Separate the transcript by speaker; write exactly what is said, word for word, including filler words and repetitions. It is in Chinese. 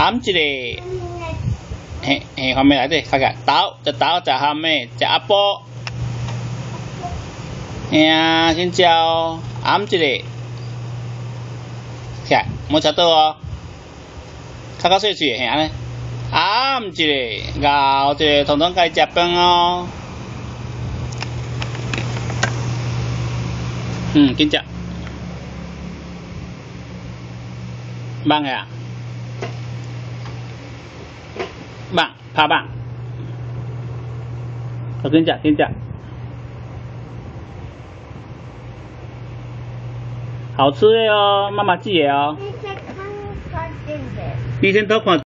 Speaker 1: 含一个，嘿嘿，后面来底，看看豆，食豆食含的，食阿波，嘿啊，先食哦，含一个，看，莫食倒哦，较较细碎，嘿安尼，含一个，咬一个，统统家己食饭哦。嗯，紧食，棒呀！棒，拍棒，我跟你讲，跟你讲，好吃的哦，妈妈记的哦。你先偷看。